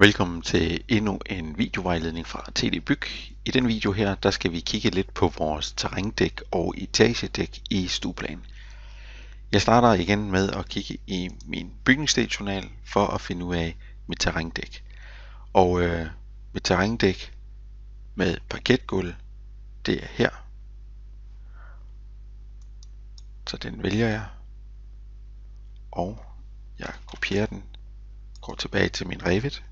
Velkommen til endnu en videovejledning fra TD Byg. I den video her, der skal vi kigge lidt på vores terrændæk og etagedæk i stueplan. Jeg starter igen med at kigge i min bygningsdelsjournal for at finde ud af mit terrændæk. Og mit terrændæk med parketgulv, det er her. Så den vælger jeg. Og jeg kopierer den, går tilbage til min Revit,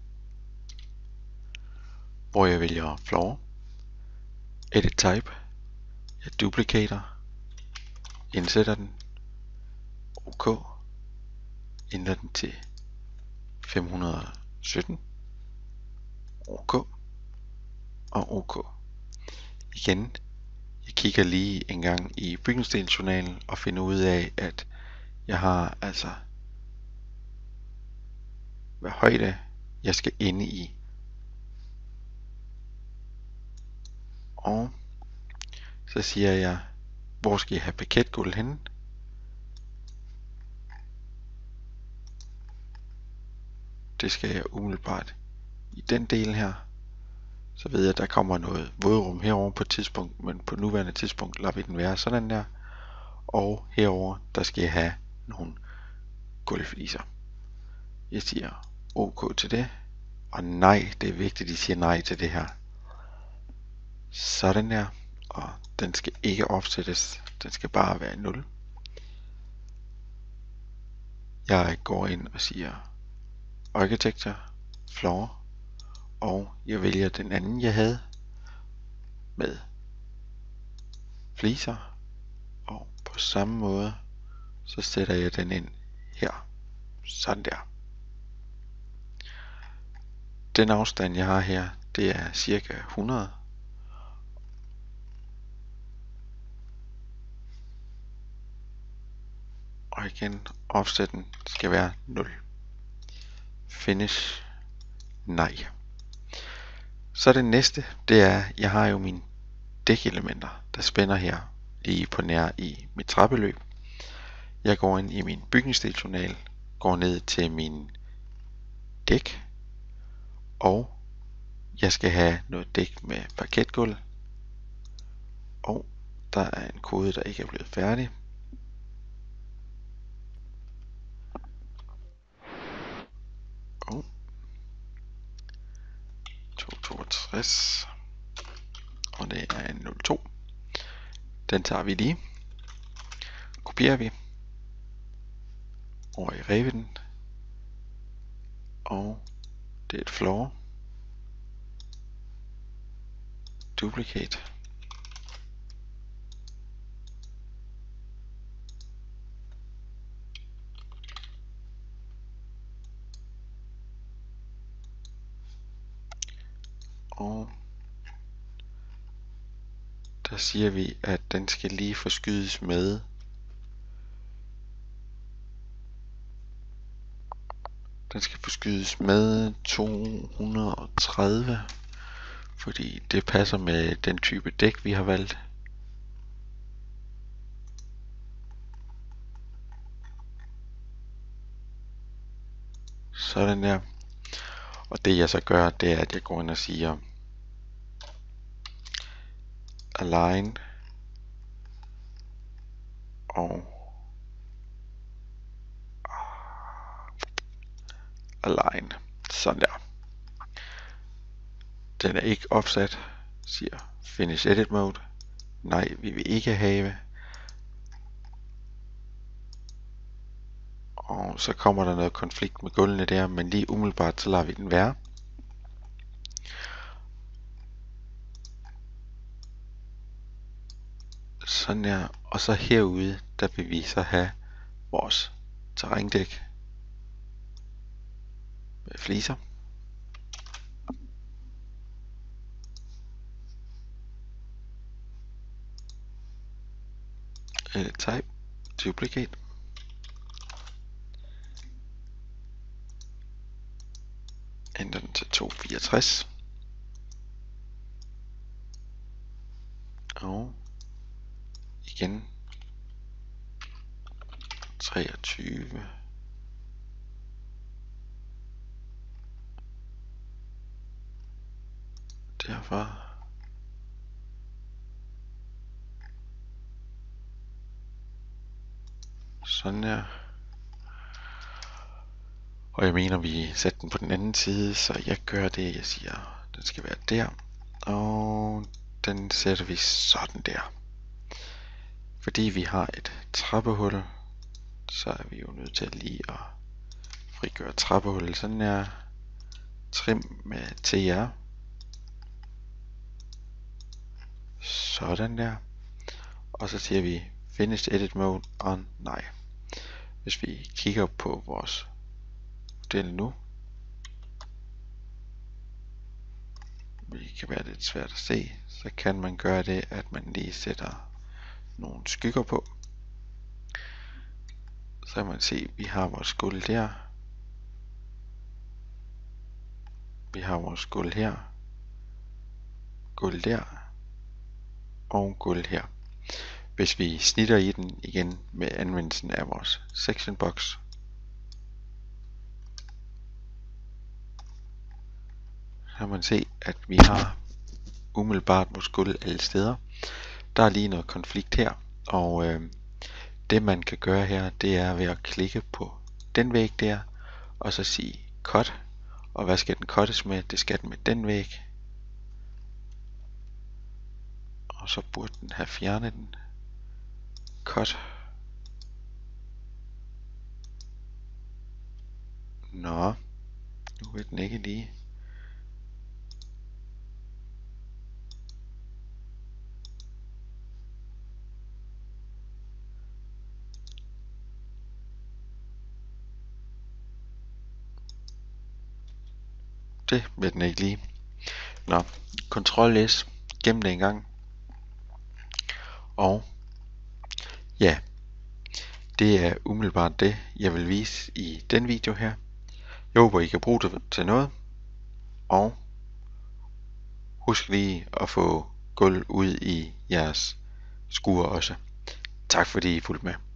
hvor jeg vælger Floor, Edit Type, jeg duplicater, indsætter den, OK, ændrer den til 517, OK og OK. Igen, jeg kigger lige en gang i bygningsdelsjournalen og finder ud af, at jeg har altså hvad højde jeg skal inde i. Og så siger jeg, hvor skal jeg have parketgulv henne? Det skal jeg umiddelbart i den del her. Så ved jeg, at der kommer noget vådrum herover på et tidspunkt, men på nuværende tidspunkt lader vi den være sådan der. Og herover der skal jeg have nogle gulvfliser. Jeg siger OK til det. Og nej, det er vigtigt, at I siger nej til det her. Sådan der. Og den skal ikke opsættes. Den skal bare være 0. Jeg går ind og siger Architecture, Floor. Og jeg vælger den anden, jeg havde med fliser. Og på samme måde, så sætter jeg den ind her. Sådan der. Den afstand, jeg har her, det er cirka 100. Og igen, offsetten skal være 0. Finish. Nej. Så det næste, det er, jeg har jo mine dækelementer, der spænder her lige på nær i mit trappeløb. Jeg går ind i min bygningsdelsjournal, går ned til min dæk, og jeg skal have noget dæk med parketgulv. Og der er en kode, der ikke er blevet færdig. Og 262, og det er en 02. Den tager vi lige. Kopierer vi over i Reviten, og det er et floor. Duplicate. Og der siger vi, at den skal lige forskydes med den skal forskydes med 230, fordi det passer med den type dæk, vi har valgt. Sådan der. Og det jeg så gør, det er, at jeg går ind og siger align og align. Sådan der. Den er ikke offset. Siger finish edit mode. Nej, vi vil ikke have. Og så kommer der noget konflikt med gulvene der, men lige umiddelbart så lader vi den være. Sådan her. Og så herude, der vil vi så have vores terrændæk med fliser. Edit type, duplicate. Ændrer den til 264. Og igen 23. Derfor. Sådan her. Og jeg mener, vi satte den på den anden side, så jeg gør det, jeg siger, den skal være der. Og den sætter vi sådan der. Fordi vi har et trappehul, så er vi jo nødt til at lige at frigøre trappehullet. Sådan her. Trim med TR. Sådan der. Og så siger vi Finish Edit Mode on. Nej. Hvis vi kigger på vores model nu, det kan være lidt svært at se, så kan man gøre det, at man lige sætter nogle skygger på. Så kan man se, at vi har vores gulv der. Vi har vores gulv her. Gulv der. Og gulv her. Hvis vi snitter i den igen med anvendelsen af vores section box, så kan man se, at vi har umiddelbart vores gulv alle steder. Der er lige noget konflikt her, og det man kan gøre her, det er ved at klikke på den væg der, og så sige cut. Og hvad skal den cuttes med? Det skal den med den væg. Og så burde den have fjernet den. Cut. Nå, nu vil den ikke lige. Det vil den ikke lige. Nå, Ctrl S, gem det en gang. Og ja, det er umiddelbart det, jeg vil vise i den video her. Jeg håber, I kan bruge det til noget. Og husk lige at få gulv ud i jeres skure også. Tak fordi I fulgte med.